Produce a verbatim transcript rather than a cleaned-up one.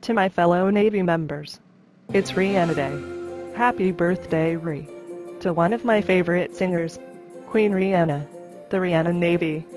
To my fellow Navy members, it's Rihanna Day. Happy birthday, Rhi. To one of my favorite singers, Queen Rihanna, the Rihanna Navy.